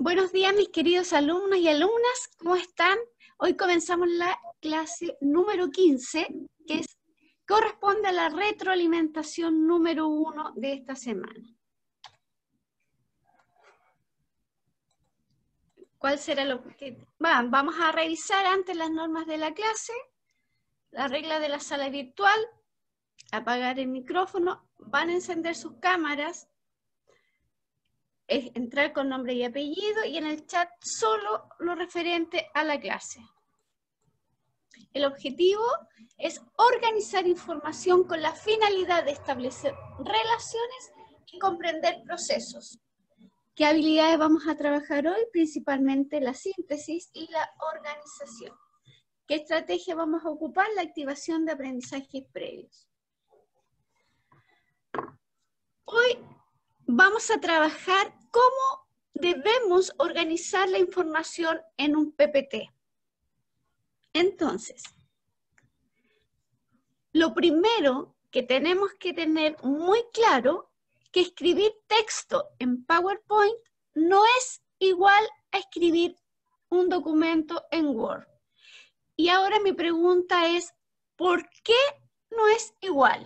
Buenos días, mis queridos alumnos y alumnas, ¿cómo están? Hoy comenzamos la clase número 15, que corresponde a la retroalimentación número 1 de esta semana. ¿Cuál será el objetivo? Vamos a revisar antes las normas de la clase, la regla de la sala virtual, apagar el micrófono, van a encender sus cámaras, entrar con nombre y apellido y en el chat solo lo referente a la clase. El objetivo es organizar información con la finalidad de establecer relaciones y comprender procesos. ¿Qué habilidades vamos a trabajar hoy? Principalmente la síntesis y la organización. ¿Qué estrategia vamos a ocupar? La activación de aprendizajes previos. Hoy vamos a trabajar cómo debemos organizar la información en un PPT. Entonces, lo primero que tenemos que tener muy claro que escribir texto en PowerPoint no es igual a escribir un documento en Word. Y ahora mi pregunta es, ¿por qué no es igual?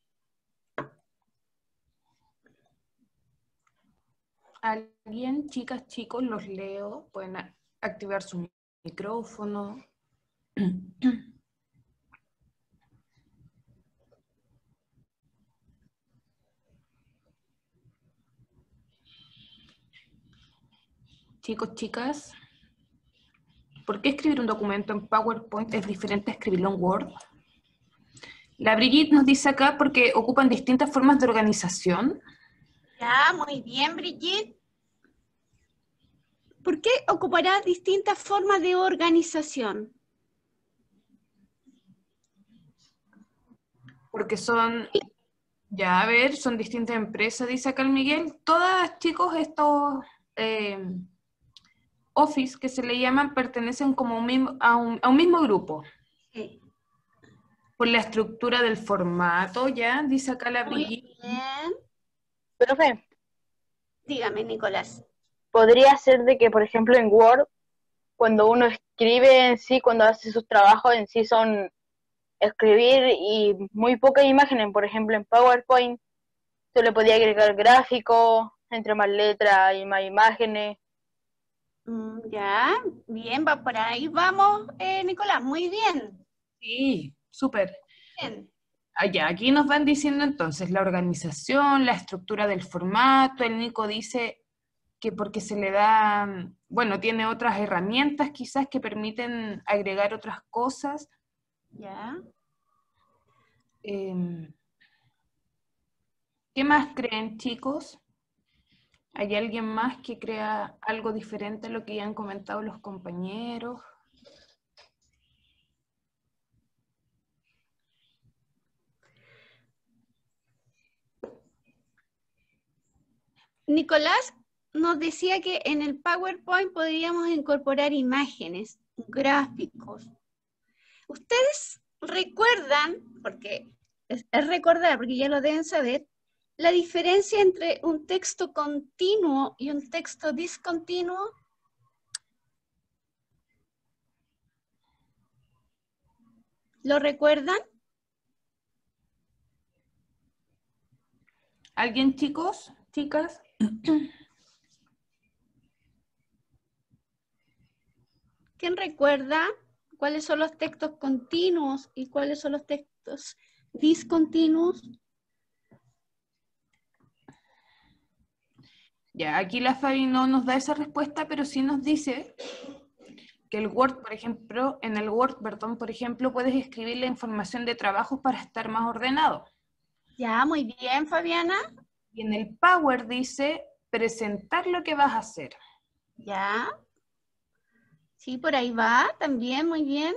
¿Alguien? Chicas, chicos, los leo. Pueden activar su micrófono. Chicos, chicas, ¿por qué escribir un documento en PowerPoint es diferente a escribirlo en Word? La Brigitte nos dice acá porque ocupan distintas formas de organización. Ya, muy bien, Brigitte. ¿Por qué ocupará distintas formas de organización? Porque son, ya a ver, son distintas empresas, dice acá el Miguel. Todas, chicos, estos Office que se le llaman pertenecen como a un mismo grupo. Sí. Por la estructura del formato, ya, dice acá la Muy Brigitte. bien. Profe, Dígame, Nicolás. podría ser de que, por ejemplo, en Word, cuando uno escribe en sí, cuando hace sus trabajos en sí son escribir y muy pocas imágenes. Por ejemplo, en PowerPoint se le podía agregar gráficos, entre más letras y más imágenes. Ya, bien, va por ahí. Vamos, Nicolás, muy bien. Sí, súper. Bien. Allá, aquí nos van diciendo entonces la organización, la estructura del formato. El Nico dice que porque se le da, bueno, tiene otras herramientas quizás que permiten agregar otras cosas. Ya. ¿Qué más creen, chicos? ¿Hay alguien más que crea algo diferente a lo que ya han comentado los compañeros? Nicolás nos decía que en el PowerPoint podríamos incorporar imágenes, gráficos. ¿Ustedes recuerdan, porque es recordar, porque ya lo deben saber, la diferencia entre un texto continuo y un texto discontinuo? ¿Lo recuerdan? ¿Alguien, chicos? ¿Chicas? ¿Quién recuerda cuáles son los textos continuos y cuáles son los textos discontinuos? Ya, aquí la Fabi no nos da esa respuesta, pero sí nos dice que el Word, por ejemplo, en el Word, perdón, por ejemplo, puedes escribir la información de trabajos para estar más ordenado. Ya, muy bien, Fabiana. Y en el Power dice presentar lo que vas a hacer. Ya. Sí, por ahí va, también, muy bien.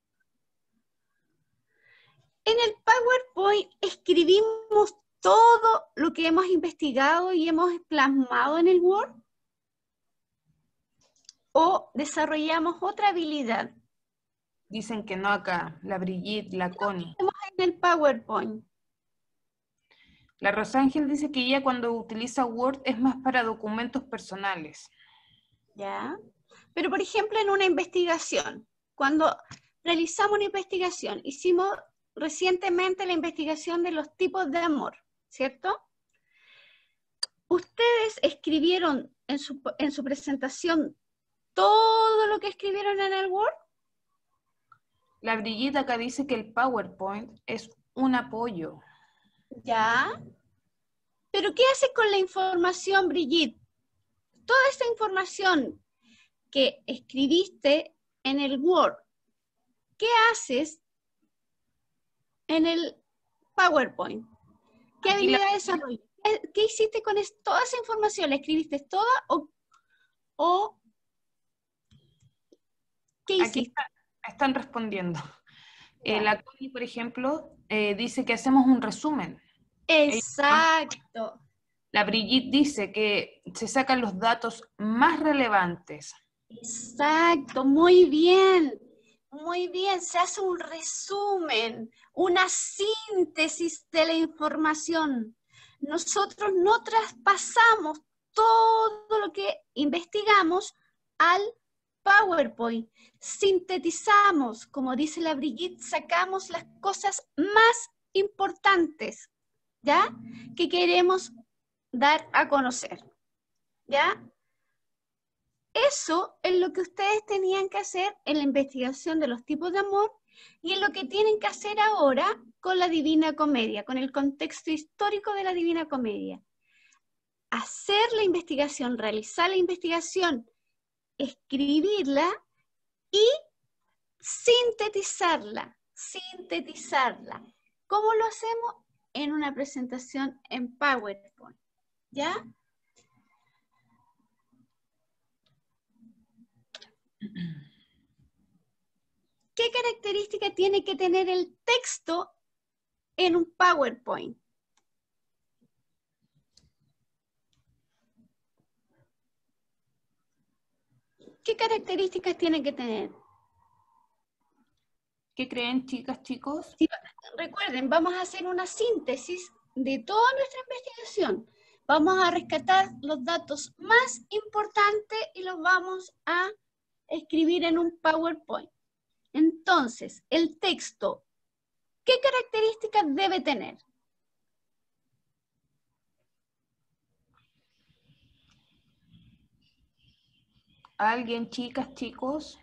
En el PowerPoint escribimos todo lo que hemos investigado y hemos plasmado en el Word. ¿O desarrollamos otra habilidad? Dicen que no acá, la Brigitte, la Connie. En el PowerPoint. La Rosángel dice que ella cuando utiliza Word es más para documentos personales. ¿ya? Pero, por ejemplo, en una investigación, cuando realizamos una investigación, hicimos recientemente la investigación de los tipos de amor, ¿cierto? Ustedes escribieron en su presentación todo lo que escribieron en el Word. La Brigitte acá dice que el PowerPoint es un apoyo. ¿Ya? ¿Pero qué haces con la información, Brigitte? Toda esta información que escribiste en el Word, ¿qué haces en el PowerPoint? ¿Qué habilidad desarrollas? ¿Qué hiciste con toda esa información? ¿La escribiste toda o qué Aquí hiciste? están respondiendo. Ya. La Connie, por ejemplo, dice que hacemos un resumen. Exacto. La Brigitte dice que se sacan los datos más relevantes. Exacto, muy bien. Muy bien, se hace un resumen, una síntesis de la información. Nosotros no traspasamos todo lo que investigamos al PowerPoint. Sintetizamos, como dice la Brigitte, sacamos las cosas más importantes, ¿ya? Que queremos dar a conocer, ¿ya? Eso es lo que ustedes tenían que hacer en la investigación de los tipos de amor y es lo que tienen que hacer ahora con la Divina Comedia, con el contexto histórico de la Divina Comedia. Hacer la investigación, realizar la investigación, escribirla y sintetizarla. ¿Cómo lo hacemos? En una presentación en PowerPoint, ¿ya? ¿Qué característica tiene que tener el texto en un PowerPoint? ¿Qué características tiene que tener? ¿Qué creen, chicas, chicos? Sí, recuerden, vamos a hacer una síntesis de toda nuestra investigación. Vamos a rescatar los datos más importantes y los vamos a escribir en un PowerPoint. Entonces, el texto, ¿qué características debe tener? ¿Alguien, chicas, chicos?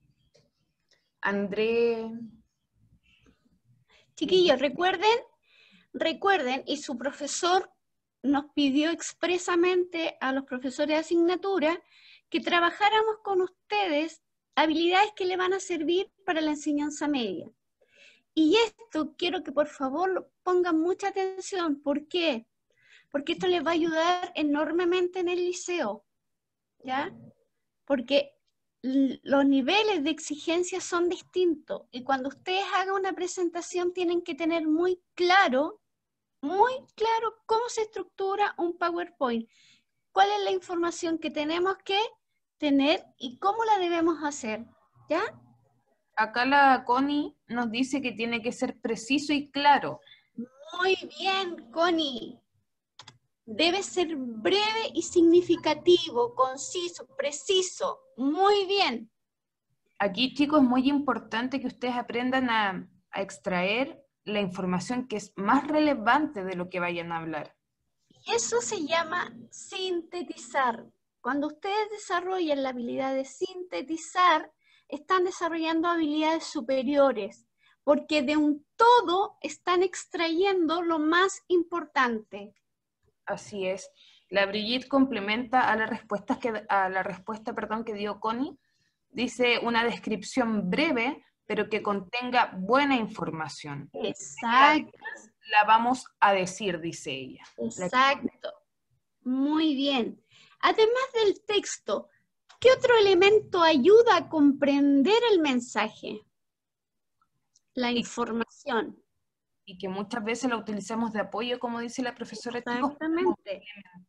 André. Chiquillos, recuerden, y su profesor nos pidió expresamente a los profesores de asignatura que trabajáramos con ustedes habilidades que le van a servir para la enseñanza media. Y esto quiero que por favor pongan mucha atención. ¿Por qué? Porque esto les va a ayudar enormemente en el liceo, ¿ya? Porque los niveles de exigencia son distintos y cuando ustedes hagan una presentación tienen que tener muy claro cómo se estructura un PowerPoint, cuál es la información que tenemos que tener y cómo la debemos hacer, ¿ya? Acá la Connie nos dice que tiene que ser preciso y claro. Muy bien, Connie. Debe ser breve y significativo, conciso, preciso. Muy bien. Aquí, chicos, es muy importante que ustedes aprendan a extraer la información que es más relevante de lo que vayan a hablar. Y eso se llama sintetizar. Cuando ustedes desarrollan la habilidad de sintetizar, están desarrollando habilidades superiores, porque de un todo están extrayendo lo más importante. Así es. La Brigitte complementa a la respuesta que dio Connie. Dice una descripción breve, pero que contenga buena información. Exacto. La vamos a decir, dice ella. Exacto. Muy bien. Además del texto, ¿qué otro elemento ayuda a comprender el mensaje? La información. Y que muchas veces la utilizamos de apoyo, como dice la profesora, chicos, Exactamente.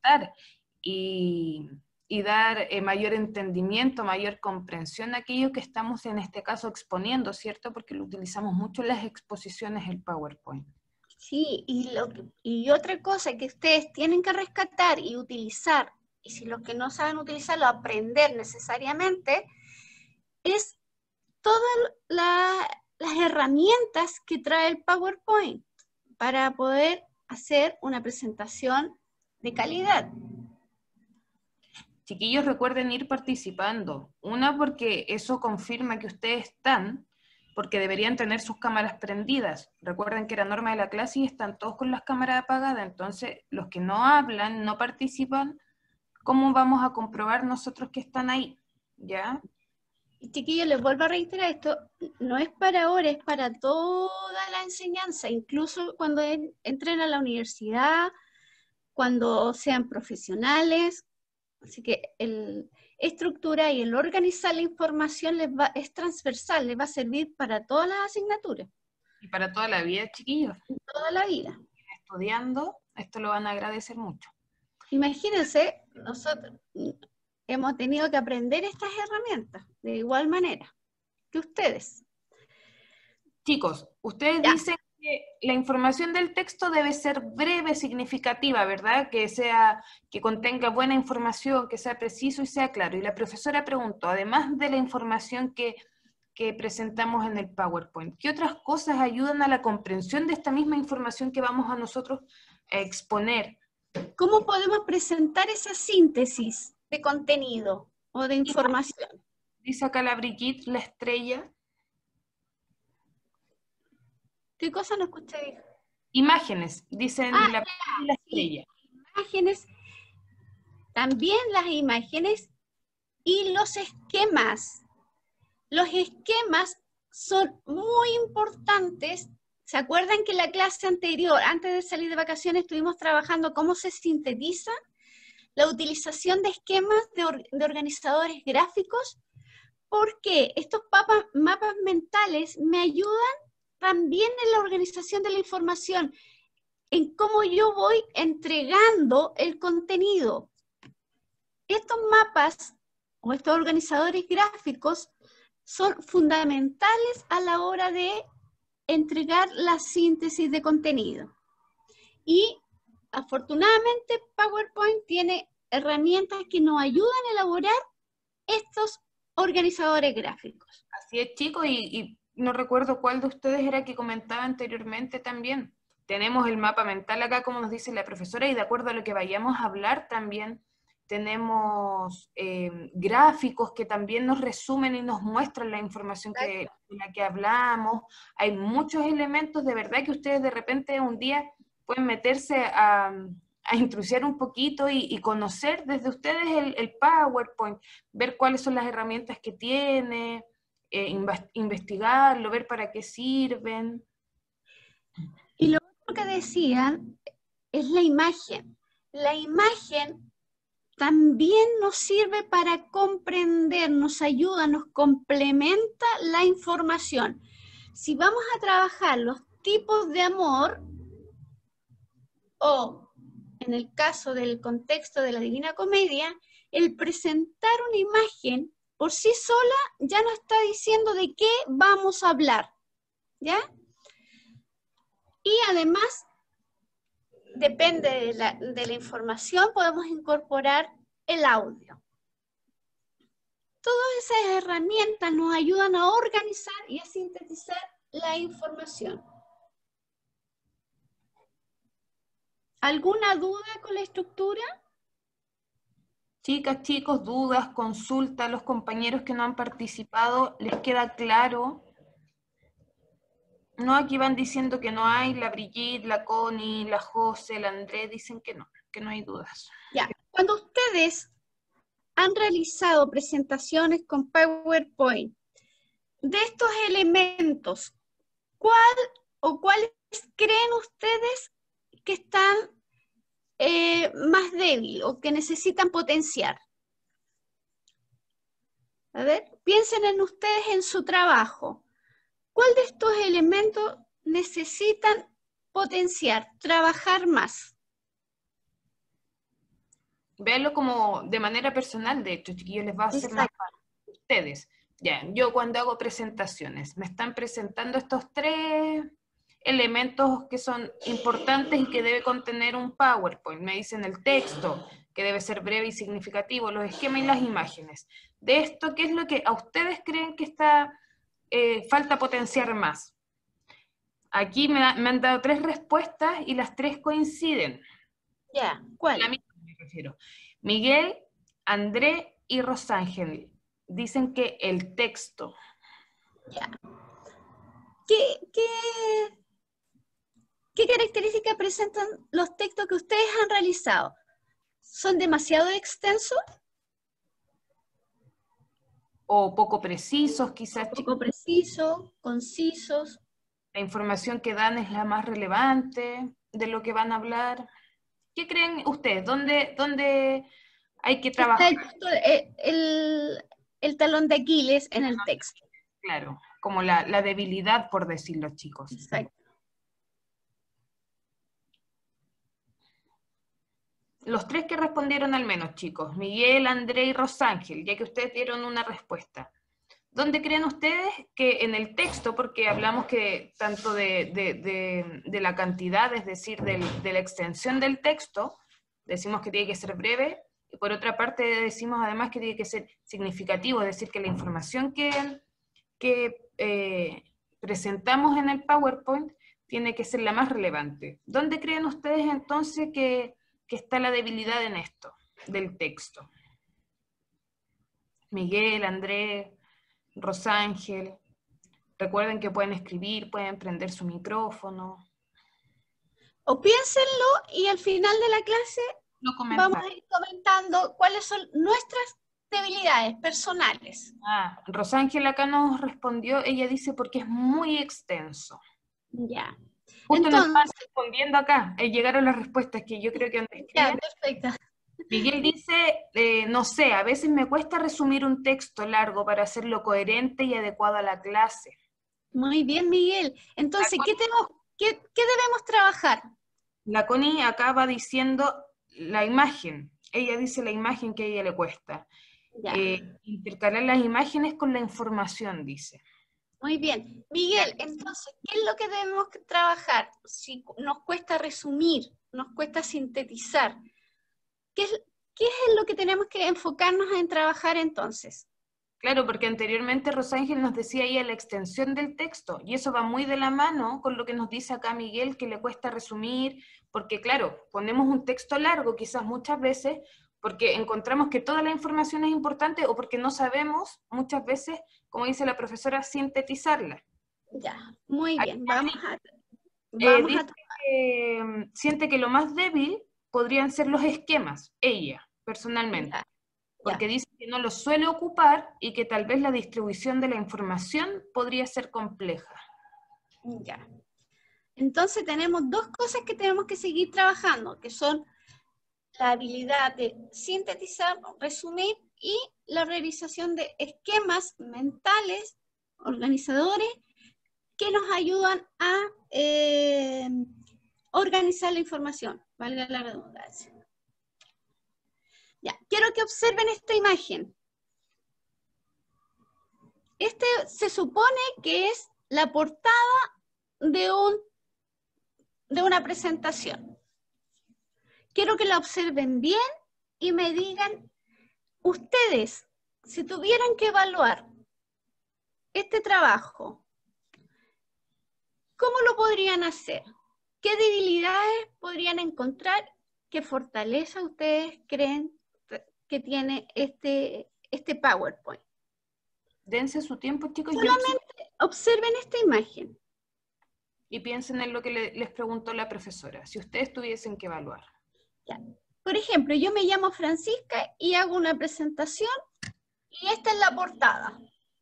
y dar mayor entendimiento, mayor comprensión a aquello que estamos en este caso exponiendo, ¿cierto? Porque lo utilizamos mucho en las exposiciones, el PowerPoint. Sí, y otra cosa que ustedes tienen que rescatar y utilizar y si los que no saben utilizarlo, aprender necesariamente, es todas las herramientas que trae el PowerPoint para poder hacer una presentación de calidad. Chiquillos, recuerden ir participando. Una, porque eso confirma que ustedes están, porque deberían tener sus cámaras prendidas. Recuerden que era norma de la clase y están todos con las cámaras apagadas, entonces los que no hablan, no participan, ¿cómo vamos a comprobar nosotros que están ahí? ¿Ya? Y chiquillos, les vuelvo a reiterar, esto no es para ahora, es para toda la enseñanza, incluso cuando entren a la universidad, cuando sean profesionales. Así que el estructura y el organizar la información es transversal, les va a servir para todas las asignaturas. Y para toda la vida, chiquillos. Toda la vida. Estudiando, esto lo van a agradecer mucho. Imagínense, nosotros hemos tenido que aprender estas herramientas de igual manera que ustedes. Chicos, ustedes dicen que la información del texto debe ser breve, significativa, ¿verdad? Que contenga buena información, que sea preciso y sea claro. Y la profesora preguntó, además de la información que presentamos en el PowerPoint, ¿qué otras cosas ayudan a la comprensión de esta misma información que vamos a nosotros a exponer? ¿Cómo podemos presentar esa síntesis de contenido o de información? Dice acá la Brigitte, la estrella. ¿Qué cosa no escuché? Imágenes, dicen la estrella. Sí, imágenes, también las imágenes y los esquemas. Los esquemas son muy importantes. ¿Se acuerdan que en la clase anterior, antes de salir de vacaciones, estuvimos trabajando cómo se sintetiza la utilización de esquemas de organizadores gráficos? Porque estos mapas mentales me ayudan también en la organización de la información, en cómo yo voy entregando el contenido. Estos mapas o estos organizadores gráficos son fundamentales a la hora de entregar la síntesis de contenido. Y afortunadamente PowerPoint tiene herramientas que nos ayudan a elaborar estos organizadores gráficos. Así es, chicos, y no recuerdo cuál de ustedes era que comentaba anteriormente también. Tenemos el mapa mental acá, como nos dice la profesora, y de acuerdo a lo que vayamos a hablar también, tenemos gráficos que también nos resumen y nos muestran la información de la que hablamos. Hay muchos elementos, de verdad, que ustedes de repente un día pueden meterse a intrusiar un poquito y conocer desde ustedes el PowerPoint, ver cuáles son las herramientas que tiene, investigarlo, ver para qué sirven. Y lo otro que decían es la imagen. La imagen también nos sirve para comprender, nos ayuda, nos complementa la información. Si vamos a trabajar los tipos de amor, o en el caso del contexto de la Divina Comedia, el presentar una imagen por sí sola ya nos está diciendo de qué vamos a hablar, ¿ya? Y además, depende de la información, podemos incorporar el audio. Todas esas herramientas nos ayudan a organizar y a sintetizar la información. ¿Alguna duda con la estructura? Chicas, chicos, dudas, consultas, a los compañeros que no han participado, ¿les queda claro? No, aquí van diciendo que no hay, la Brigitte, la Connie, la José, la Andrés, dicen que no hay dudas. Ya, cuando ustedes han realizado presentaciones con PowerPoint, de estos elementos, ¿cuál o cuáles creen ustedes que están más débil o que necesitan potenciar? A ver, piensen en ustedes en su trabajo. ¿Cuál de estos elementos necesitan potenciar, trabajar más? Véanlo como de manera personal, de hecho, chiquillos, les va a hacer más fácil a ustedes. Ya, yo cuando hago presentaciones, me están presentando estos 3 elementos que son importantes y que debe contener un PowerPoint. Me dicen el texto, que debe ser breve y significativo, los esquemas y las imágenes. De esto, ¿qué es lo que a ustedes creen que falta potenciar más? Aquí me han dado 3 respuestas y las 3 coinciden. Ya, ¿cuál? La misma me refiero. Miguel, André y Rosángel dicen que el texto. Ya. ¿Qué características presentan los textos que ustedes han realizado? ¿Son demasiado extensos? O poco precisos, quizás. ¿Poco precisos, concisos? La información que dan es la más relevante de lo que van a hablar. ¿Qué creen ustedes? ¿Dónde hay que trabajar? El talón de Aquiles en el texto. Claro, como la debilidad, por decirlo, chicos. Exacto. Los 3 que respondieron al menos, chicos, Miguel, André y Rosángel, ya que ustedes dieron una respuesta. ¿Dónde creen ustedes que en el texto, porque hablamos que tanto de la cantidad, es decir, de la extensión del texto, decimos que tiene que ser breve, y por otra parte decimos además que tiene que ser significativo, es decir, que la información que presentamos en el PowerPoint tiene que ser la más relevante? ¿Dónde creen ustedes entonces que está la debilidad en esto, del texto? Miguel, Andrés, Rosángel, recuerden que pueden escribir, pueden prender su micrófono. O piénsenlo y al final de la clase vamos a ir comentando cuáles son nuestras debilidades personales. Rosángel acá nos respondió, ella dice porque es muy extenso. Ya. Justo entonces, nos están respondiendo acá, llegaron las respuestas que yo creo que antes ya, perfecto. Miguel dice, no sé, a veces me cuesta resumir un texto largo para hacerlo coherente y adecuado a la clase. Muy bien, Miguel. Entonces, ¿qué debemos trabajar? La Connie acá va diciendo la imagen. Ella dice la imagen que a ella le cuesta. Intercalar las imágenes con la información, dice. Muy bien. Miguel, entonces, ¿qué es lo que debemos trabajar? Si nos cuesta resumir, nos cuesta sintetizar, ¿qué es lo que tenemos que enfocarnos en trabajar entonces? Claro, porque anteriormente Rosángel nos decía ahí la extensión del texto, y eso va muy de la mano con lo que nos dice acá Miguel, que le cuesta resumir, porque claro, ponemos un texto largo quizás muchas veces, porque encontramos que toda la información es importante, o porque no sabemos muchas veces, como dice la profesora, sintetizarla. Ya, muy bien, vamos a siente que lo más débil podrían ser los esquemas, ella, personalmente. Ya. Porque dice que no los suele ocupar y que tal vez la distribución de la información podría ser compleja. Ya. Entonces tenemos 2 cosas que tenemos que seguir trabajando, que son la habilidad de sintetizar, resumir, y la realización de esquemas mentales, organizadores, que nos ayudan a organizar la información, valga la redundancia. Ya, quiero que observen esta imagen. Este se supone que es la portada de una presentación. Quiero que la observen bien y me digan, ustedes, si tuvieran que evaluar este trabajo, ¿cómo lo podrían hacer? ¿Qué debilidades podrían encontrar? ¿Qué fortaleza ustedes creen que tiene este PowerPoint? Dense su tiempo, chicos. Solamente observen esta imagen. Y piensen en lo que les preguntó la profesora, si ustedes tuviesen que evaluar. Ya. Por ejemplo, yo me llamo Francisca y hago una presentación y esta es la portada.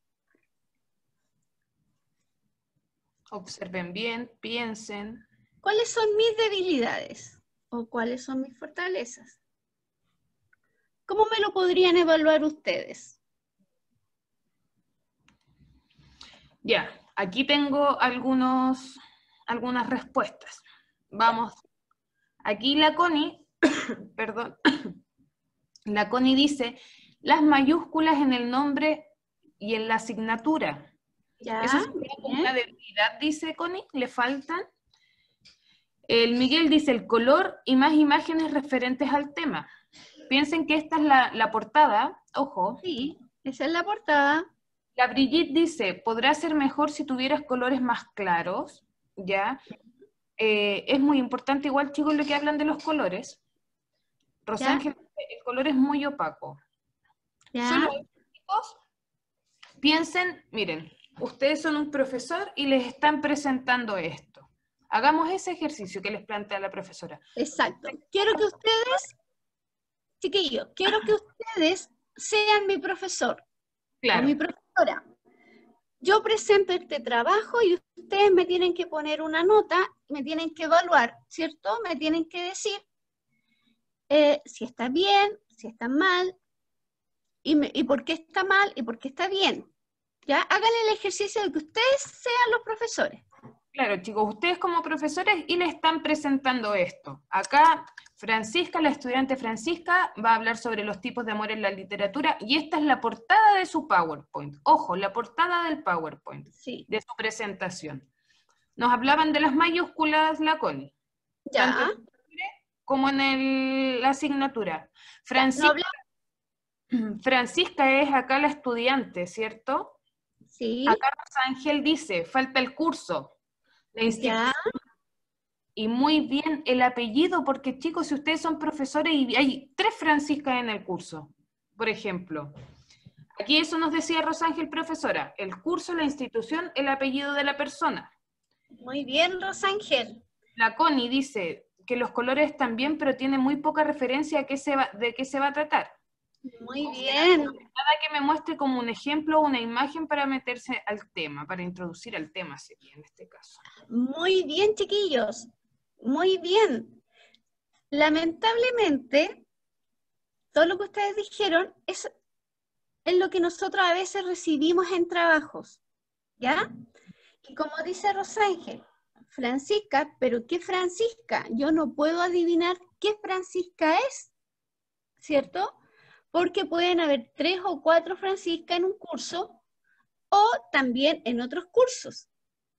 Observen bien, piensen. ¿Cuáles son mis debilidades? ¿O cuáles son mis fortalezas? ¿Cómo me lo podrían evaluar ustedes? Ya, aquí tengo algunas respuestas. Vamos. Aquí la Connie, perdón, la Connie dice, las mayúsculas en el nombre y en la asignatura. Ya, eso es una debilidad, dice Connie, le faltan. El Miguel dice el color y más imágenes referentes al tema. Piensen que esta es la portada, ojo. Sí, esa es la portada. La Brigitte dice, podrá ser mejor si tuvieras colores más claros, ¿ya? Es muy importante, igual chicos, lo que hablan de los colores. Rosángel dice, el color es muy opaco. ¿Ya? Solo chicos, piensen, miren, ustedes son un profesor y les están presentando esto. Hagamos ese ejercicio que les plantea la profesora. Exacto. Quiero que ustedes, chiquillos, quiero que ustedes sean mi profesor o Claro, mi profesora. Yo presento este trabajo y ustedes me tienen que poner una nota, me tienen que evaluar, ¿cierto? Me tienen que decir si está bien, si está mal, y por qué está mal y por qué está bien. ¿Ya? Hagan el ejercicio de que ustedes sean los profesores. claro, chicos, ustedes como profesores y le están presentando esto. Acá Francisca, la estudiante Francisca, va a hablar sobre los tipos de amor en la literatura y esta es la portada de su PowerPoint. Ojo, la portada del PowerPoint, Sí. de su presentación. Nos hablaban de las mayúsculas, la Connie, tanto Ya. en el libre como en la asignatura. No habla- Francisca es acá la estudiante, ¿cierto? Sí. Acá Rosángel dice, falta el curso, la institución. Ya. Y muy bien el apellido, porque chicos, si ustedes son profesores y hay 3 Franciscas en el curso, por ejemplo. Aquí eso nos decía Rosángel, profesora, el curso, la institución, el apellido de la persona. Muy bien, Rosángel. La Connie dice que los colores están bien, pero tiene muy poca referencia a de qué se va a tratar. Muy O sea, bien. nada que me muestre como un ejemplo o una imagen para meterse al tema, para introducir al tema sería en este caso. Muy bien, chiquillos. Muy bien. Lamentablemente, todo lo que ustedes dijeron es lo que nosotros a veces recibimos en trabajos. ¿Ya? Y como dice Rosángel, Francisca, pero ¿qué Francisca? Yo no puedo adivinar qué Francisca es, ¿cierto? Porque pueden haber 3 o 4 Francisca en un curso o también en otros cursos.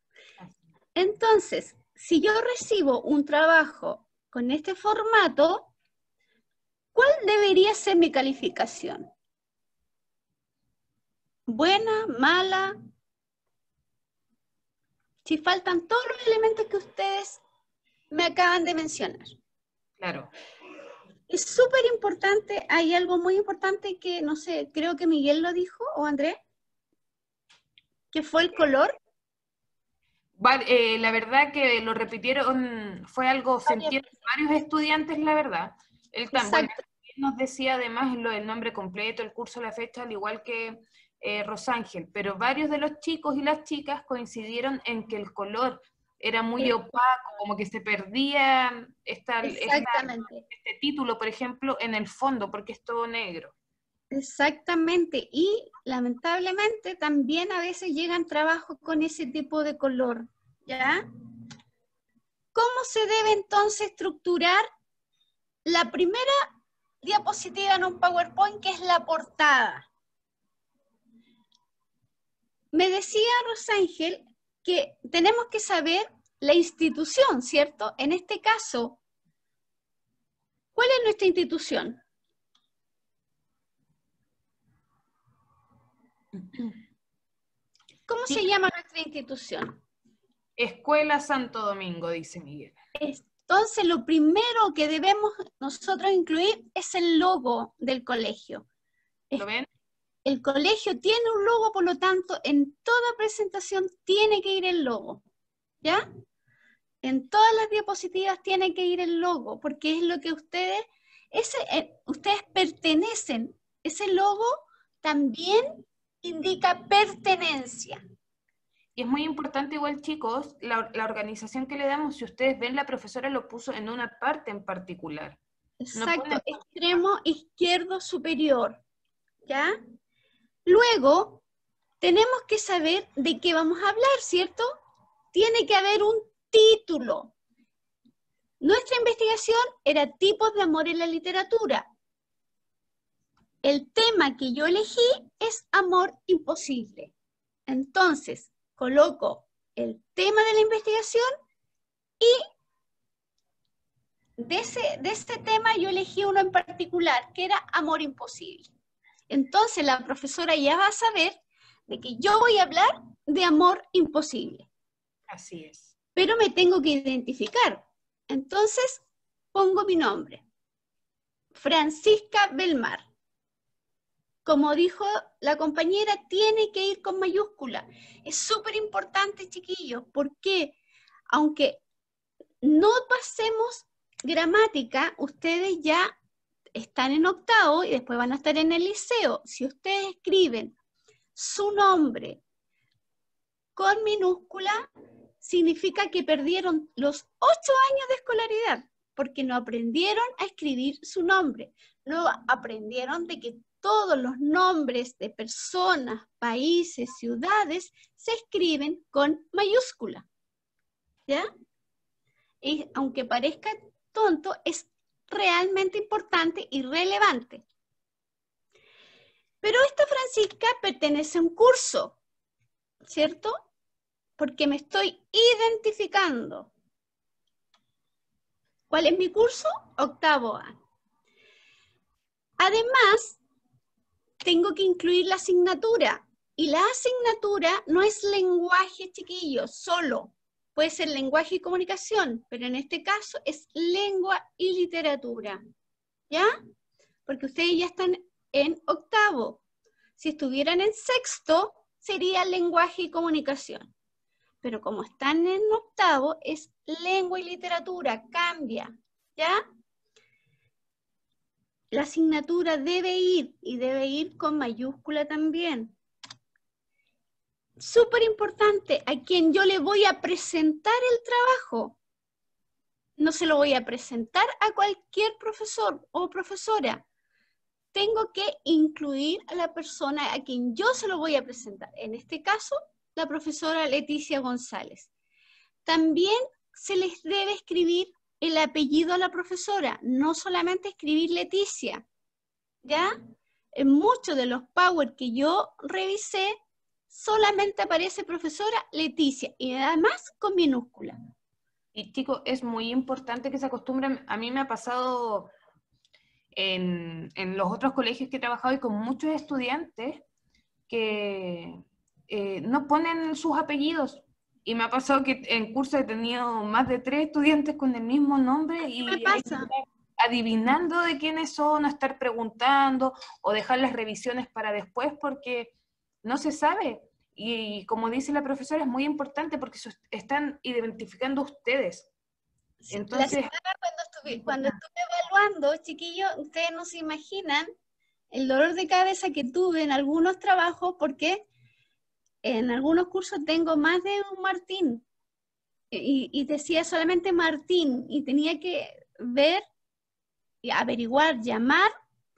Entonces, si yo recibo un trabajo con este formato, ¿cuál debería ser mi calificación? ¿Buena, mala? Si faltan todos los elementos que ustedes me acaban de mencionar. Claro. Es súper importante, hay algo muy importante que, no sé, creo que Miguel lo dijo, o Andrés, que fue el color. La verdad que lo repitieron, fue algo, sentieron varios estudiantes, la verdad. Él también Exacto. nos decía además el nombre completo, el curso, la fecha, al igual que Rosángel, pero varios de los chicos y las chicas coincidieron en que el color era muy opaco, como que se perdía Exactamente. este título, por ejemplo, en el fondo, porque es todo negro. Exactamente. Y lamentablemente también a veces llegan trabajos con ese tipo de color, ¿ya? ¿Cómo se debe entonces estructurar la primera diapositiva en un PowerPoint, que es la portada? Me decía Rosángel que tenemos que saber la institución, ¿cierto? En este caso, ¿cuál es nuestra institución? ¿Cómo se llama nuestra institución? Escuela Santo Domingo, dice Miguel. Entonces, lo primero que debemos nosotros incluir es el logo del colegio. ¿Lo ven? El colegio tiene un logo, por lo tanto, en toda presentación tiene que ir el logo, ¿ya? En todas las diapositivas tiene que ir el logo, porque es lo que ustedes pertenecen. Ese logo también indica pertenencia. Y es muy importante igual, chicos, la organización que le damos, si ustedes ven, la profesora lo puso en una parte en particular. Exacto, No extremo izquierdo superior, ¿ya? Luego, tenemos que saber de qué vamos a hablar, ¿cierto? Tiene que haber un título. Nuestra investigación era tipos de amor en la literatura. El tema que yo elegí es amor imposible. Entonces, coloco el tema de la investigación y de ese tema yo elegí uno en particular, que era Amor Imposible. Entonces la profesora ya va a saber de que yo voy a hablar de amor imposible. Así es. Pero me tengo que identificar. Entonces pongo mi nombre. Francisca Belmar. Como dijo la compañera, tiene que ir con mayúscula. Es súper importante, chiquillos, porque aunque no pasemos gramática, ustedes ya están en octavo y después van a estar en el liceo. Si ustedes escriben su nombre con minúscula, significa que perdieron los 8 años de escolaridad, porque no aprendieron a escribir su nombre. No aprendieron de que todos los nombres de personas, países, ciudades, se escriben con mayúscula. ¿Ya? Y aunque parezca tonto, es realmente importante y relevante. Pero esta Francisca pertenece a un curso, ¿cierto? Porque me estoy identificando. ¿Cuál es mi curso? Octavo A. Además, tengo que incluir la asignatura. Y la asignatura no es lenguaje, chiquillos, solo. Puede ser lenguaje y comunicación, pero en este caso es lengua y literatura. ¿Ya? Porque ustedes ya están en octavo. Si estuvieran en sexto, sería lenguaje y comunicación. Pero como están en octavo, es lengua y literatura, cambia, ¿ya? La asignatura debe ir, y debe ir con mayúscula también. Súper importante, a quien yo le voy a presentar el trabajo. No se lo voy a presentar a cualquier profesor o profesora. Tengo que incluir a la persona a quien yo se lo voy a presentar. En este caso, la profesora Leticia González. También se les debe escribir el apellido a la profesora, no solamente escribir Leticia, ¿ya? En muchos de los Power que yo revisé, solamente aparece profesora Leticia, y además con minúscula. Y chicos, es muy importante que se acostumbren. A mí me ha pasado en los otros colegios que he trabajado y con muchos estudiantes que no ponen sus apellidos. Y me ha pasado que en curso he tenido más de 3 estudiantes con el mismo nombre y ¿Qué me hay que pasa? estar adivinando de quiénes son, o estar preguntando, o dejar las revisiones para después porque no se sabe. Y como dice la profesora, es muy importante porque se están identificando ustedes. Entonces, La semana cuando estuve evaluando, chiquillos, ustedes no se imaginan el dolor de cabeza que tuve en algunos trabajos porque en algunos cursos tengo más de un Martín y decía solamente Martín y tenía que ver y averiguar, llamar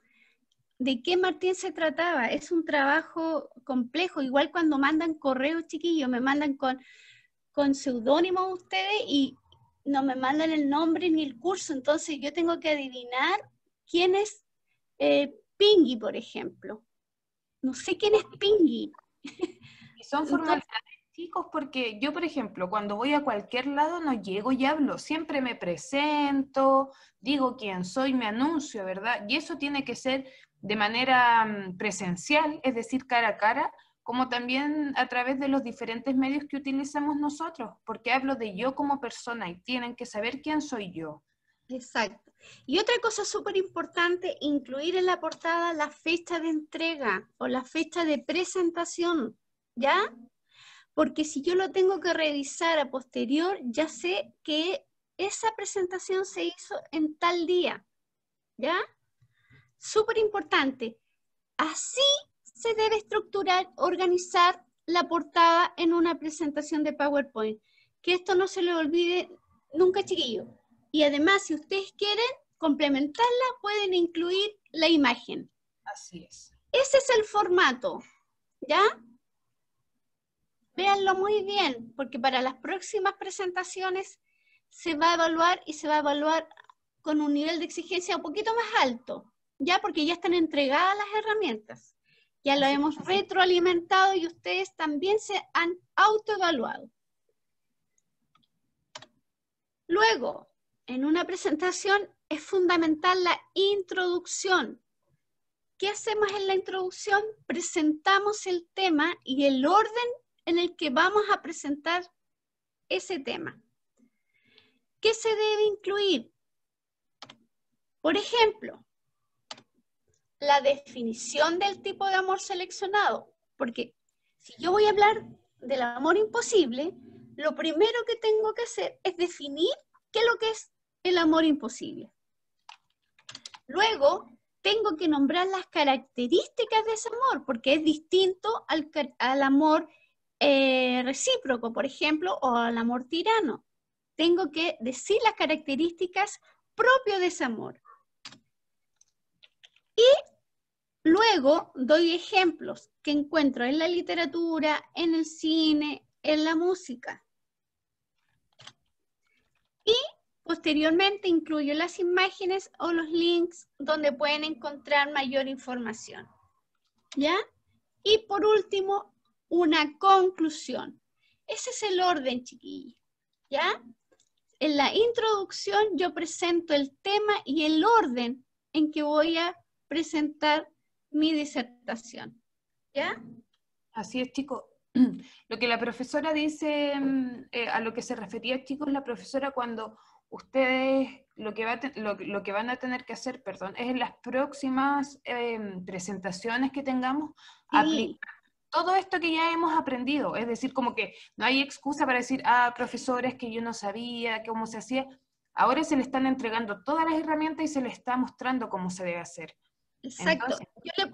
de qué Martín se trataba. Es un trabajo complejo, igual cuando mandan correos, chiquillos, me mandan con seudónimo ustedes y no me mandan el nombre ni el curso, entonces yo tengo que adivinar quién es Pingui, por ejemplo. No sé quién es Pingui. y son formalidades, chicos, porque yo, por ejemplo, cuando voy a cualquier lado no llego y hablo, siempre me presento, digo quién soy, me anuncio, ¿verdad? Y eso tiene que ser de manera presencial, es decir, cara a cara, como también a través de los diferentes medios que utilizamos nosotros, porque hablo de yo como persona y tienen que saber quién soy yo. Exacto. Y otra cosa súper importante, incluir en la portada la fecha de entrega o la fecha de presentación, ¿ya? Porque si yo lo tengo que revisar a posterior, ya sé que esa presentación se hizo en tal día, ¿ya? Súper importante. Así se debe estructurar, organizar la portada en una presentación de PowerPoint. Que esto no se le olvide nunca, chiquillos. Y además, si ustedes quieren complementarla, pueden incluir la imagen. Así es. Ese es el formato, ¿ya? Véanlo muy bien, porque para las próximas presentaciones se va a evaluar y se va a evaluar con un nivel de exigencia un poquito más alto, ¿ya? Porque ya están entregadas las herramientas. Ya lo hemos retroalimentado y ustedes también se han autoevaluado. Luego, en una presentación es fundamental la introducción. ¿Qué hacemos en la introducción? Presentamos el tema y el orden en el que vamos a presentar ese tema. ¿Qué se debe incluir? Por ejemplo, la definición del tipo de amor seleccionado, porque si yo voy a hablar del amor imposible, lo primero que tengo que hacer es definir qué es lo que es el amor imposible. Luego, tengo que nombrar las características de ese amor, porque es distinto al amor recíproco, por ejemplo, o al amor tirano. Tengo que decir las características propias de ese amor. Y luego doy ejemplos que encuentro en la literatura, en el cine, en la música. Y posteriormente incluyo las imágenes o los links donde pueden encontrar mayor información. ¿Ya? Y por último, una conclusión. Ese es el orden, chiquillos. ¿Ya? En la introducción yo presento el tema y el orden en que voy a presentar mi disertación. ¿Ya? Así es, chicos. Lo que la profesora dice, a lo que se refería, chicos, la profesora cuando ustedes lo que van a tener que hacer, perdón, es en las próximas presentaciones que tengamos, Sí. aplicar todo esto que ya hemos aprendido. Es decir, como que no hay excusa para decir, profesores, que yo no sabía cómo se hacía. Ahora se le están entregando todas las herramientas y se le está mostrando cómo se debe hacer. Exacto. Entonces, yo le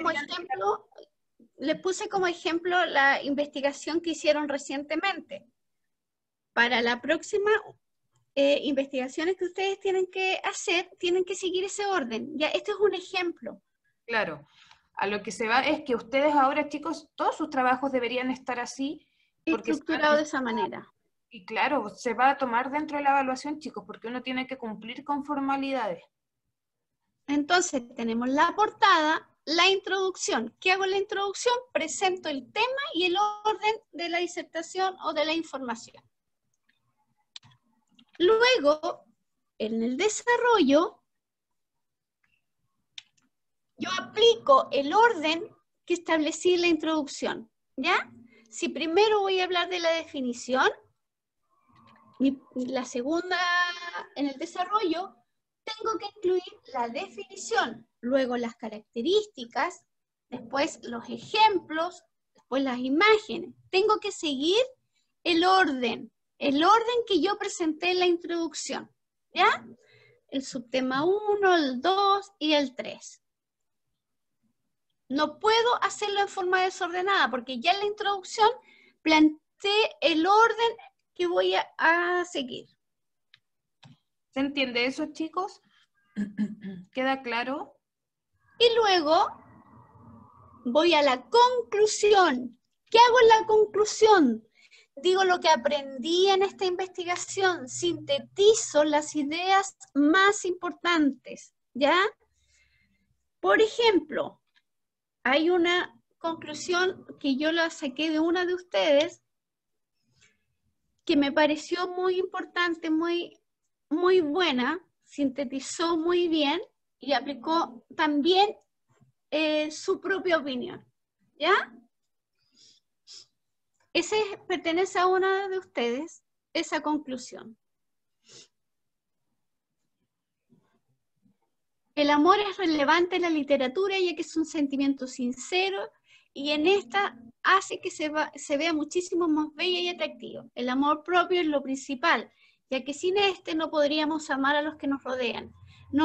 puse como ejemplo la investigación que hicieron recientemente. Para la próxima investigaciones que ustedes tienen que hacer, tienen que seguir ese orden. Ya, este es un ejemplo. Claro, a lo que se va es que ustedes ahora, chicos, todos sus trabajos deberían estar así. Estructurado de esa manera. Y claro, se va a tomar dentro de la evaluación, chicos, porque uno tiene que cumplir con formalidades. Entonces, tenemos la portada, la introducción. ¿Qué hago en la introducción? Presento el tema y el orden de la disertación o de la información. Luego, en el desarrollo, yo aplico el orden que establecí en la introducción, ¿ya? Si primero voy a hablar de la definición, la segunda, en el desarrollo, tengo que incluir la definición, luego las características, después los ejemplos, después las imágenes. Tengo que seguir el orden que yo presenté en la introducción, ¿ya? El subtema 1, el 2 y el 3. No puedo hacerlo en forma desordenada porque ya en la introducción planteé el orden que voy a seguir. ¿Se entiende eso, chicos? ¿Queda claro? Y luego voy a la conclusión. ¿Qué hago en la conclusión? Digo lo que aprendí en esta investigación, sintetizo las ideas más importantes, ¿ya? Por ejemplo, hay una conclusión que yo la saqué de una de ustedes que me pareció muy importante, muy buena, sintetizó muy bien y aplicó también su propia opinión, ¿ya? Ese pertenece a una de ustedes, esa conclusión. El amor es relevante en la literatura ya que es un sentimiento sincero y en esta hace que se vea muchísimo más bella y atractiva. El amor propio es lo principal, ya que sin este no podríamos amar a los que nos rodean.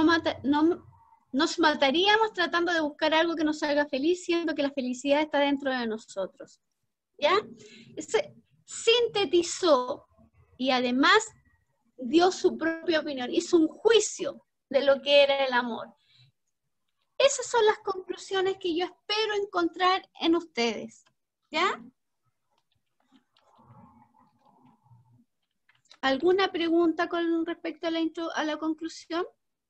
Nos mataríamos tratando de buscar algo que nos haga feliz, siendo que la felicidad está dentro de nosotros. ¿Ya? Se sintetizó y además dio su propia opinión, hizo un juicio de lo que era el amor. Esas son las conclusiones que yo espero encontrar en ustedes. ¿Ya? ¿Alguna pregunta con respecto a la conclusión?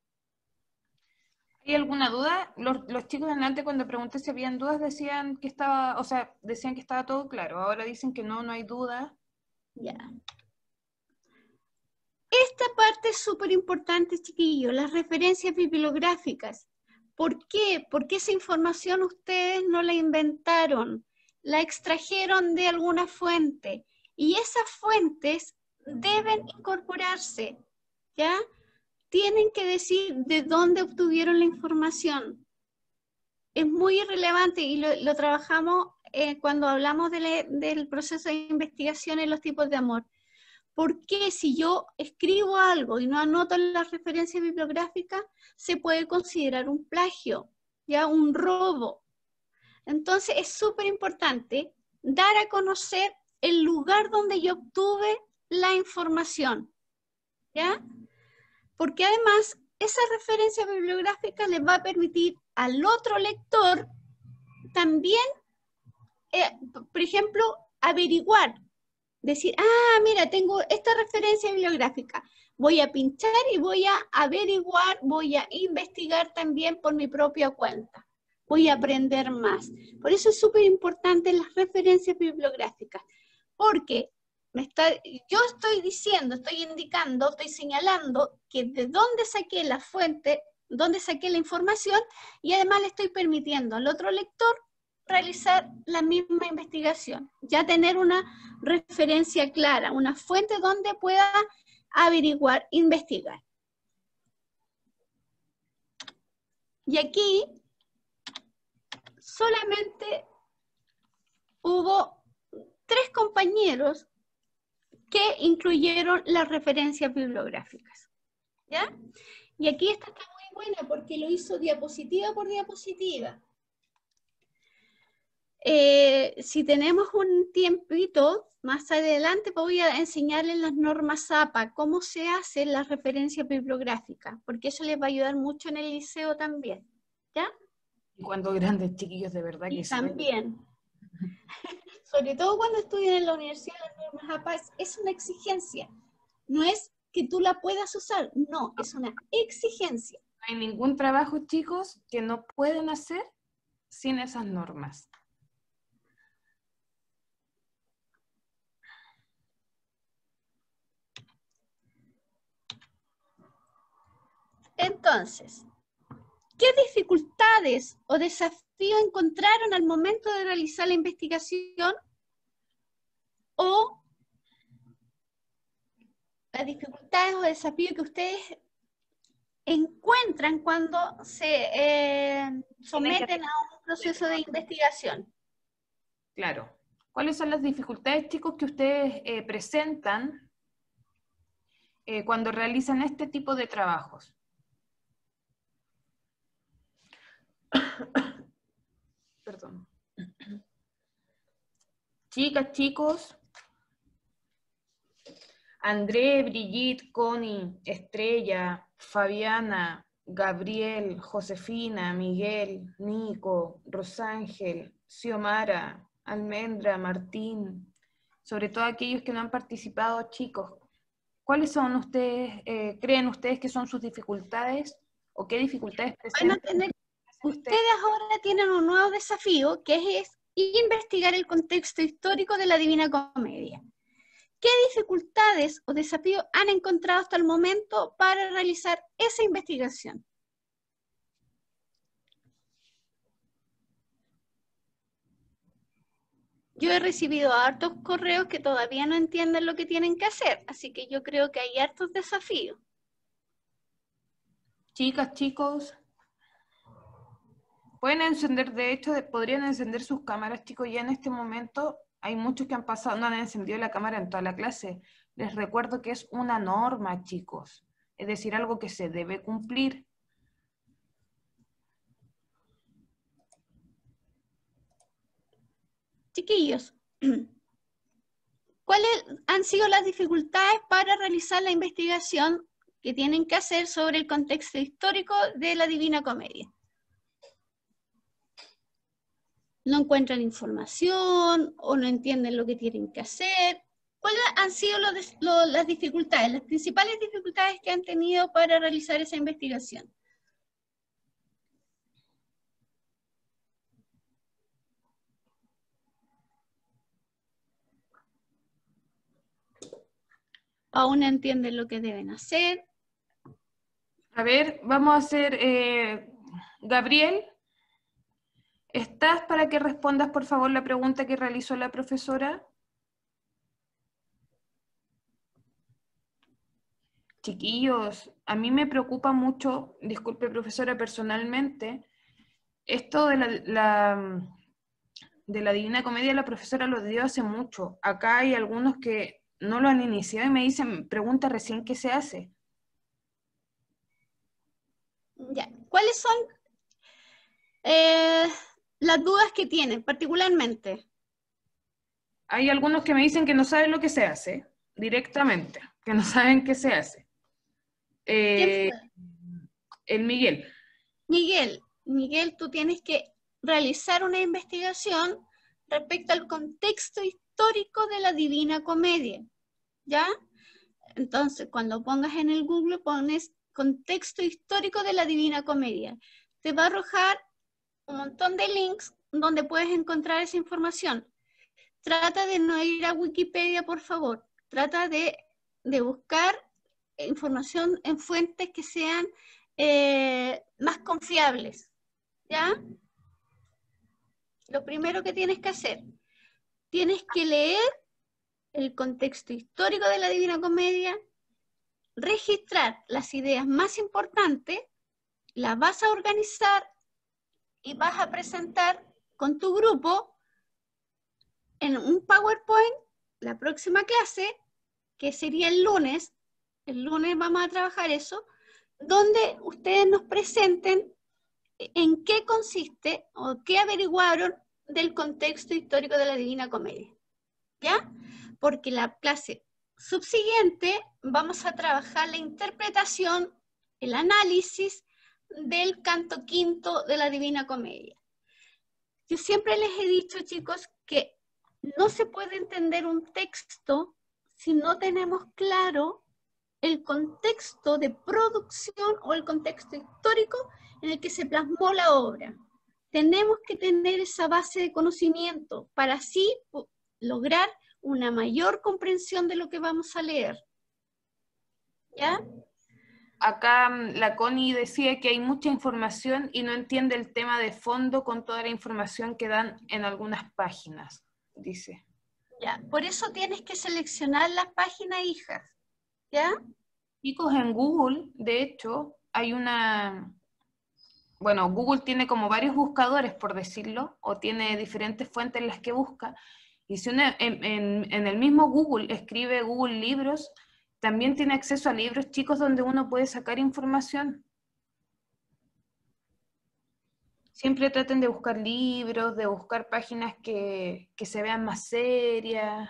¿Hay alguna duda? Los chicos delante cuando pregunté si habían dudas decían que estaba, decían que estaba todo claro. Ahora dicen que no hay duda. Ya. esta parte es súper importante, chiquillos, las referencias bibliográficas. ¿Por qué? Porque esa información ustedes no la inventaron, la extrajeron de alguna fuente y esas fuentes deben incorporarse, ¿ya? Tienen que decir de dónde obtuvieron la información. Es muy relevante y lo trabajamos cuando hablamos del proceso de investigación en los tipos de amor. Porque si yo escribo algo y no anoto las referencias bibliográficas, se puede considerar un plagio, ya un robo. Entonces es súper importante dar a conocer el lugar donde yo obtuve la información, ¿ya? Porque además esa referencia bibliográfica le va a permitir al otro lector también, por ejemplo, averiguar. Decir, mira, tengo esta referencia bibliográfica. Voy a pinchar y voy a averiguar, voy a investigar también por mi propia cuenta. Voy a aprender más. Por eso es súper importante las referencias bibliográficas. Porque yo estoy diciendo, estoy indicando, estoy señalando que de dónde saqué la fuente, dónde saqué la información y además le estoy permitiendo al otro lector realizar la misma investigación, ya tener una referencia clara, una fuente donde pueda averiguar, investigar. Y aquí solamente hubo 3 compañeros que incluyeron las referencias bibliográficas, ¿ya? Y aquí esta está muy buena porque lo hizo diapositiva por diapositiva. Si tenemos un tiempito, más adelante voy a enseñarles las normas APA, cómo se hacen las referencias bibliográficas, porque eso les va a ayudar mucho en el liceo también, ¿ya? Y cuando grandes chiquillos de verdad que Y saben. también, sobre todo cuando estudian en la universidad, las normas APA es una exigencia, no es que tú la puedas usar, no, es una exigencia. No hay ningún trabajo, chicos, que no pueden hacer sin esas normas. Entonces, ¿qué dificultades o desafíos encontraron al momento de realizar la investigación? O las dificultades o desafíos que ustedes encuentran cuando se someten a un proceso de investigación. Claro. ¿Cuáles son las dificultades, chicos, que ustedes presentan cuando realizan este tipo de trabajos? Perdón. Chicas, chicos. André, Brigitte, Connie, Estrella, Fabiana, Gabriel, Josefina, Miguel, Nico, Rosángel, Xiomara, Almendra, Martín, sobre todo aquellos que no han participado, chicos. ¿Cuáles son ustedes, creen ustedes que son sus dificultades o qué dificultades presentan? Ustedes ahora tienen un nuevo desafío que es investigar el contexto histórico de la Divina Comedia. ¿Qué dificultades o desafíos han encontrado hasta el momento para realizar esa investigación? Yo he recibido hartos correos que todavía no entienden lo que tienen que hacer, así que yo creo que hay hartos desafíos. Chicas, chicos, pueden encender, de hecho, podrían encender sus cámaras, chicos, ya en este momento hay muchos que han pasado, no han encendido la cámara en toda la clase. Les recuerdo que es una norma, chicos, es decir, algo que se debe cumplir. Chiquillos, ¿cuáles han sido las dificultades para realizar la investigación que tienen que hacer sobre el contexto histórico de la Divina Comedia? ¿No encuentran información o no entienden lo que tienen que hacer? ¿Cuáles han sido las dificultades, las principales dificultades que han tenido para realizar esa investigación? aún no entienden lo que deben hacer. A ver, vamos a hacer, Gabriel, ¿estás para que respondas por favor la pregunta que realizó la profesora? Chiquillos, a mí me preocupa mucho, disculpe profesora, personalmente, esto de la Divina Comedia, la profesora lo dio hace mucho. Acá hay algunos que no lo han iniciado y me dicen, pregunta recién qué se hace. Ya. ¿Cuáles son las dudas que tienen particularmente? Hay algunos que me dicen que no saben lo que se hace, directamente, que no saben qué se hace. ¿Quién fue? El Miguel. Miguel, tú tienes que realizar una investigación respecto al contexto histórico de la Divina Comedia, ¿ya? Entonces, cuando pongas en el Google, pones contexto histórico de la Divina Comedia. Te va a arrojar un montón de links donde puedes encontrar esa información. Trata de no ir a Wikipedia, por favor. Trata de buscar información en fuentes que sean más confiables, ¿ya? Lo primero que tienes que hacer, tienes que leer el contexto histórico de la Divina Comedia, registrar las ideas más importantes, las vas a organizar y vas a presentar con tu grupo en un PowerPoint la próxima clase, que sería el lunes vamos a trabajar eso, donde ustedes nos presenten en qué consiste o qué averiguaron del contexto histórico de la Divina Comedia, ¿ya? Porque la clase subsiguiente vamos a trabajar la interpretación, el análisis del canto quinto de la Divina Comedia. Yo siempre les he dicho, chicos, que no se puede entender un texto si no tenemos claro el contexto de producción o el contexto histórico en el que se plasmó la obra. Tenemos que tener esa base de conocimiento para así lograr una mayor comprensión de lo que vamos a leer. ¿Ya? Acá la Connie decía que hay mucha información y no entiende el tema de fondo con toda la información que dan en algunas páginas, dice. Ya, por eso tienes que seleccionar las páginas hijas, ¿ya? Chicos, en Google, de hecho, hay bueno, Google tiene como varios buscadores, por decirlo, o tiene diferentes fuentes en las que busca, y si uno en el mismo Google escribe Google Libros, también tiene acceso a libros chicos donde uno puede sacar información. Siempre traten de buscar libros, de buscar páginas que se vean más serias.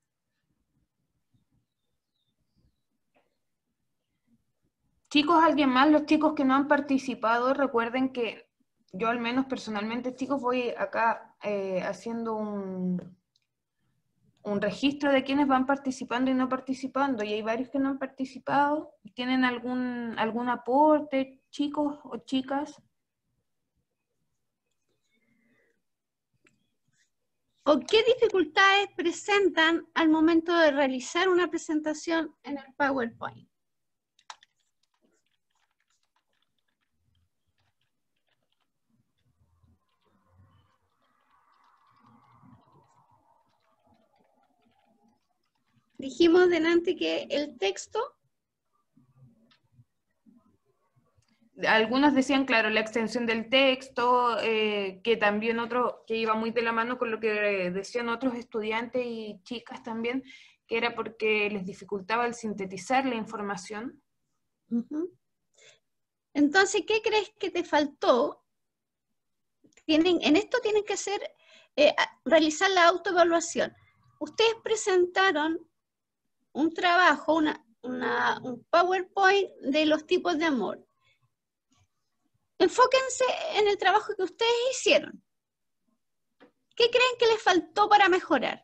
Chicos, ¿alguien más? Los chicos que no han participado, recuerden que yo al menos personalmente, chicos, voy acá haciendo un registro de quienes van participando y no participando, y hay varios que no han participado. ¿Tienen algún aporte, chicos o chicas? ¿O qué dificultades presentan al momento de realizar una presentación en el PowerPoint? Dijimos delante que el texto... Algunos decían, claro, la extensión del texto, que también otro, que iba muy de la mano con lo que decían otros estudiantes y chicas también, que era porque les dificultaba el sintetizar la información. Entonces, ¿qué crees que te faltó? En esto tienen que hacer, realizar la autoevaluación. Ustedes presentaron un trabajo, un PowerPoint de los tipos de amor. Enfóquense en el trabajo que ustedes hicieron. ¿Qué creen que les faltó para mejorar?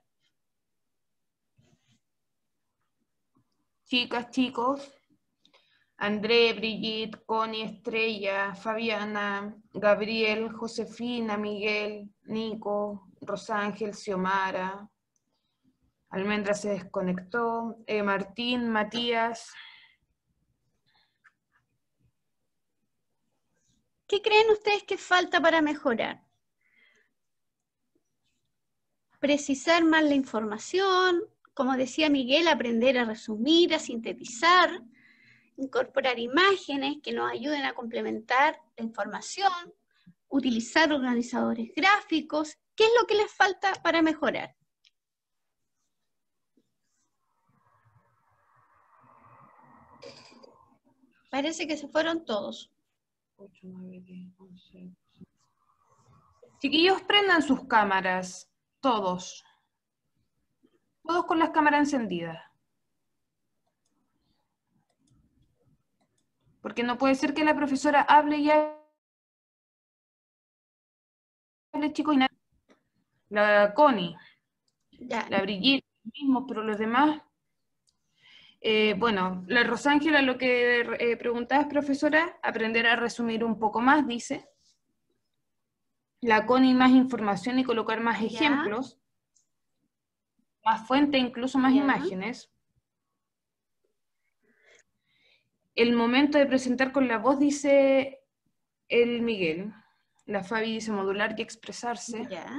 Chicas, chicos, André, Brigitte, Connie, Estrella, Fabiana, Gabriel, Josefina, Miguel, Nico, Rosángel, Xiomara, Almendra se desconectó. Martín, Matías. ¿Qué creen ustedes que falta para mejorar? Precisar más la información, como decía Miguel, aprender a resumir, a sintetizar, incorporar imágenes que nos ayuden a complementar la información, utilizar organizadores gráficos. ¿Qué es lo que les falta para mejorar? Parece que se fueron todos. 8, 9, 10, 11. Chiquillos, prendan sus cámaras, todos. Todos con las cámaras encendidas. Porque no puede ser que la profesora hable y hable, chicos, y nada. La Connie, Ya. la Brigitte, mismo, pero los demás... bueno, la Rosángela, lo que preguntabas, profesora, aprender a resumir un poco más, dice. La Connie, más información y colocar más ejemplos. Más fuente, incluso más imágenes. El momento de presentar con la voz, dice el Miguel. La Fabi dice modular y expresarse. Ya.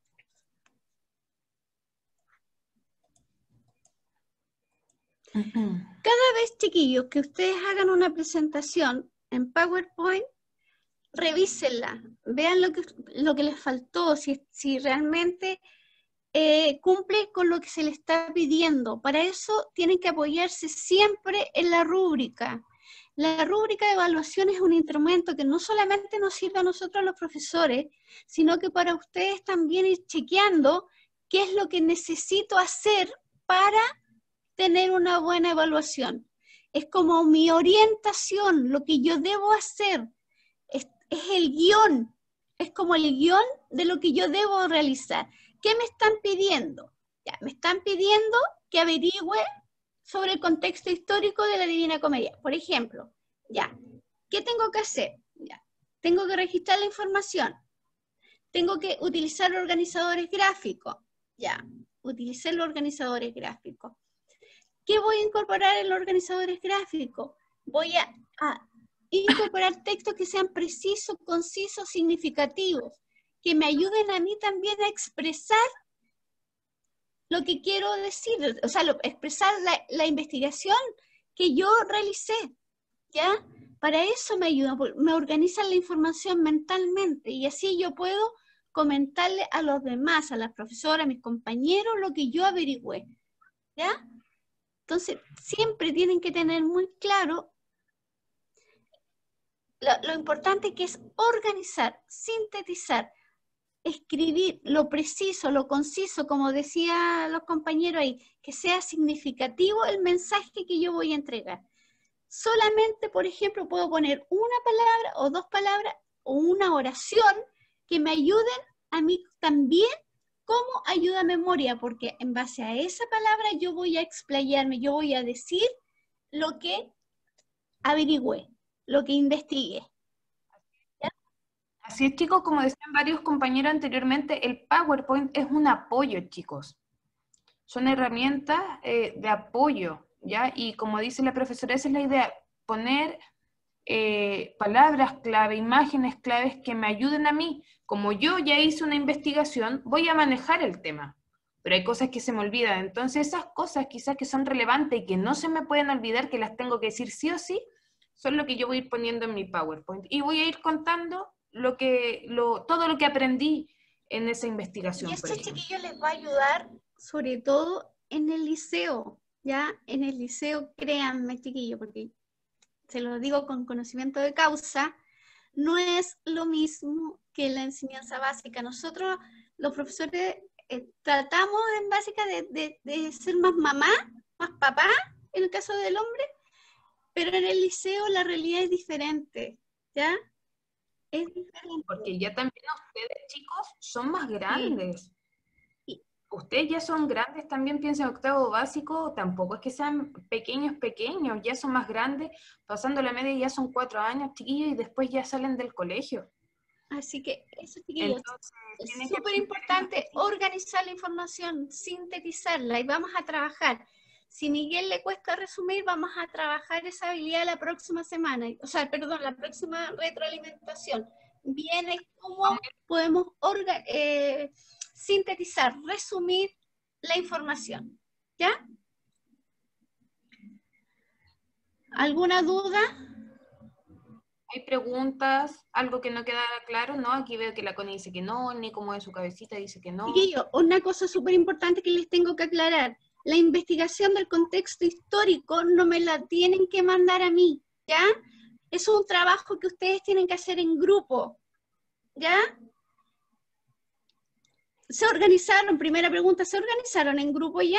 Cada vez, chiquillos, que ustedes hagan una presentación en PowerPoint, revísenla, vean lo que les faltó, si realmente cumple con lo que se les está pidiendo. Para eso tienen que apoyarse siempre en la rúbrica. La rúbrica de evaluación es un instrumento que no solamente nos sirve a nosotros los profesores, sino que para ustedes también ir chequeando qué es lo que necesito hacer para tener una buena evaluación. Es como mi orientación, lo que yo debo hacer. Es el guión, es como el guión de lo que yo debo realizar. ¿Qué me están pidiendo? Ya, me están pidiendo que averigüe sobre el contexto histórico de la Divina Comedia. Por ejemplo, ya, ¿qué tengo que hacer? Ya, tengo que registrar la información. Tengo que utilizar organizadores gráficos. Ya, utilicé los organizadores gráficos. ¿Qué voy a incorporar en los organizadores gráficos? Voy a incorporar textos que sean precisos, concisos, significativos, que me ayuden a mí también a expresar lo que quiero decir, o sea, expresar la investigación que yo realicé, ¿ya? Para eso me ayuda, me organizan la información mentalmente y así yo puedo comentarle a los demás, a las profesoras, a mis compañeros, lo que yo averigüé, ¿ya? Entonces, siempre tienen que tener muy claro lo importante que es organizar, sintetizar, escribir lo preciso, lo conciso, como decía los compañeros ahí, que sea significativo el mensaje que yo voy a entregar. Solamente, por ejemplo, puedo poner una palabra o dos palabras o una oración que me ayuden a mí también como ayuda a memoria, porque en base a esa palabra yo voy a explayarme, yo voy a decir lo que averigüé, lo que investigué. Así es, chicos, como decían varios compañeros anteriormente, el PowerPoint es un apoyo, chicos. Son herramientas de apoyo, ¿ya? Y como dice la profesora, esa es la idea, poner palabras clave, imágenes claves que me ayuden a mí. Como yo ya hice una investigación, voy a manejar el tema, pero hay cosas que se me olvidan. Entonces esas cosas quizás que son relevantes y que no se me pueden olvidar, que las tengo que decir sí o sí, son lo que yo voy a ir poniendo en mi PowerPoint. Y voy a ir contando todo lo que aprendí en esa investigación. Y esto, chiquillos, les va a ayudar sobre todo en el liceo, ¿ya? En el liceo, créanme, chiquillos, porque se lo digo con conocimiento de causa, no es lo mismo que la enseñanza básica. Nosotros, los profesores, tratamos en básica de ser más mamá, más papá, en el caso del hombre, pero en el liceo la realidad es diferente, ¿ya? Es diferente. Porque ya también ustedes, chicos, son más grandes. Sí. Ustedes ya son grandes, también piensan en octavo básico, tampoco es que sean pequeños, ya son más grandes, pasando la media ya son 4 años, chiquillos, y después ya salen del colegio. Así que eso, chiquillos, Entonces, es tienen que súper importante organizar la información, sintetizarla y vamos a trabajar. Si a Miguel le cuesta resumir, vamos a trabajar esa habilidad la próxima semana, o sea, perdón, la próxima retroalimentación. Viene cómo podemos sintetizar, resumir la información. ¿Ya? ¿Alguna duda? hay preguntas, algo que no queda claro, ¿no? Aquí veo que la Connie dice que no, ni como de su cabecita dice que no. Chiquillo, una cosa súper importante que les tengo que aclarar. La investigación del contexto histórico no me la tienen que mandar a mí, ¿ya? Es un trabajo que ustedes tienen que hacer en grupo, ¿ya? ¿Se organizaron? Primera pregunta, ¿se organizaron en grupo ya?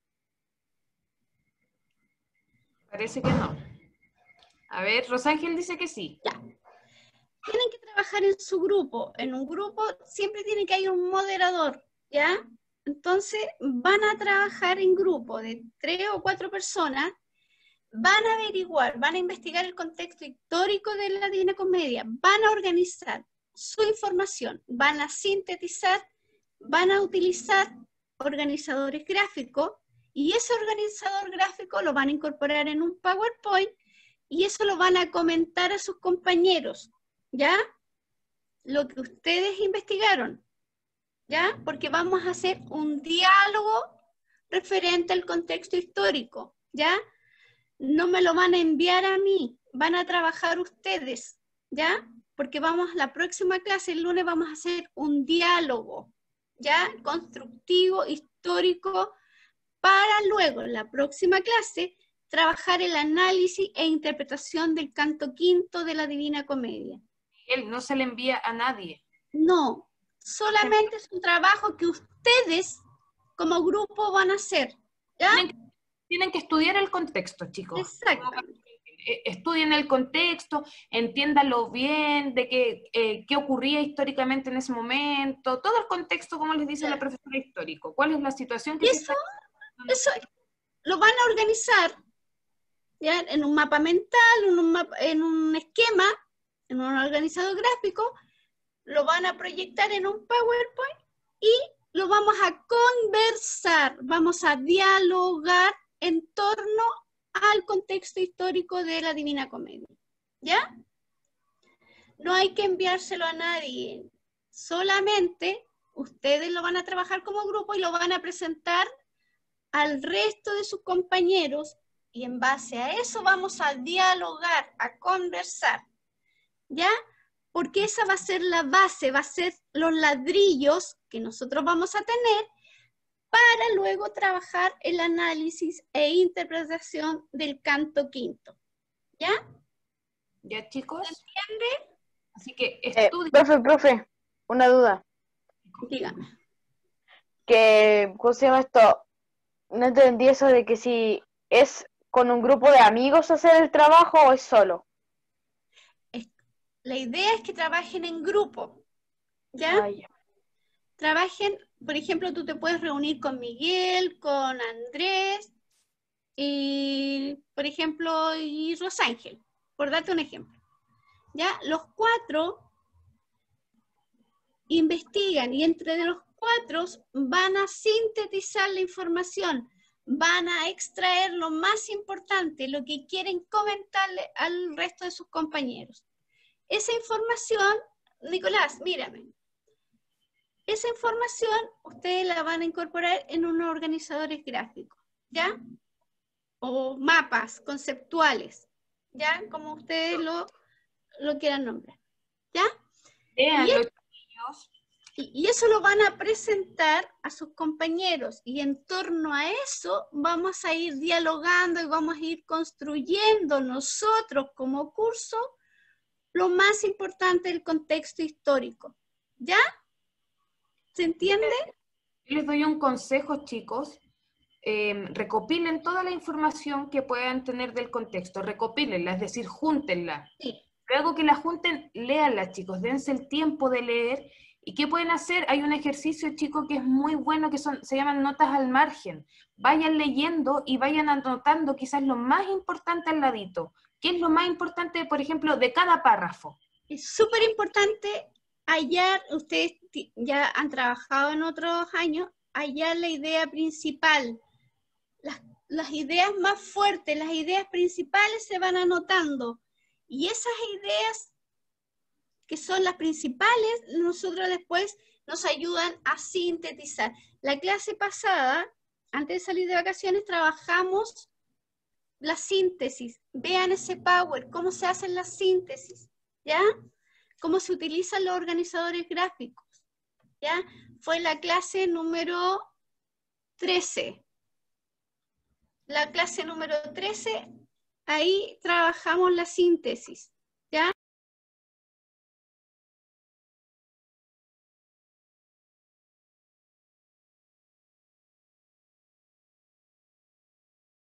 Parece que no. A ver, Rosángel dice que sí. Ya. Tienen que trabajar en su grupo. En un grupo siempre tiene que haber un moderador, ¿ya? Entonces van a trabajar en grupo de 3 o 4 personas, van a averiguar, van a investigar el contexto histórico de la Divina Comedia, van a organizar su información, van a sintetizar, van a utilizar organizadores gráficos y ese organizador gráfico lo van a incorporar en un PowerPoint y eso lo van a comentar a sus compañeros, ¿ya? Lo que ustedes investigaron, ¿ya? Porque vamos a hacer un diálogo referente al contexto histórico, ¿ya? No me lo van a enviar a mí, van a trabajar ustedes, ¿ya? Porque vamos, la próxima clase, el lunes, vamos a hacer un diálogo, ¿ya? Constructivo, histórico, para luego, en la próxima clase, trabajar el análisis e interpretación del canto quinto de la Divina Comedia. Él no se le envía a nadie. No, solamente es un trabajo que ustedes como grupo van a hacer, ¿ya? Tienen que estudiar el contexto, chicos. Exactamente. Estudien el contexto, entiéndanlo bien, de qué ocurría históricamente en ese momento, todo el contexto, como les dice la profesora histórico, cuál es la situación que se está... Eso lo van a organizar, ¿ya? En un mapa mental, en un esquema, en un organizador gráfico, lo van a proyectar en un PowerPoint y lo vamos a conversar, vamos a dialogar en torno al contexto histórico de la Divina Comedia, ¿ya? No hay que enviárselo a nadie, solamente ustedes lo van a trabajar como grupo y lo van a presentar al resto de sus compañeros y en base a eso vamos a dialogar, a conversar, ¿ya? Porque esa va a ser la base, va a ser los ladrillos que nosotros vamos a tener para luego trabajar el análisis e interpretación del canto quinto, ¿ya? ¿Ya, chicos? ¿Se entiende? Así que estudien. Profe, una duda. Dígame. ¿Cómo se llama esto? No entendí eso de que si es con un grupo de amigos hacer el trabajo o es solo. La idea es que trabajen en grupo, ¿ya? Ay. Trabajen, por ejemplo, tú te puedes reunir con Miguel, con Andrés, y, por ejemplo, y Rosángel, por darte un ejemplo. ¿Ya? Los 4 investigan y entre los 4 van a sintetizar la información, van a extraer lo más importante, lo que quieren comentarle al resto de sus compañeros. Esa información, Nicolás, mírame, esa información ustedes la van a incorporar en unos organizadores gráficos, ¿ya? O mapas conceptuales, ¿ya? Como ustedes lo quieran nombrar, ¿ya? Y eso lo van a presentar a sus compañeros y en torno a eso vamos a ir dialogando y vamos a ir construyendo nosotros como curso lo más importante del contexto histórico, ¿ya? ¿Se entiende? Yo les doy un consejo, chicos. Recopilen toda la información que puedan tener del contexto, recopílenla, es decir, júntenla. Sí. Luego que la junten, léanla, chicos, dense el tiempo de leer. ¿Y qué pueden hacer? Hay un ejercicio, chicos, que es muy bueno, que se llaman notas al margen. Vayan leyendo y vayan anotando quizás lo más importante al ladito. ¿Qué es lo más importante, por ejemplo, de cada párrafo? Es súper importante hallar, ustedes ya han trabajado en otros años, hallar la idea principal. Las ideas más fuertes, las ideas principales se van anotando. Y esas ideas que son las principales, nosotros después nos ayudan a sintetizar. La clase pasada, antes de salir de vacaciones, trabajamos la síntesis. Vean ese Power, cómo se hacen las síntesis, ¿ya? Cómo se utilizan los organizadores gráficos, ¿ya? Fue la clase número 13. La clase número 13, ahí trabajamos la síntesis.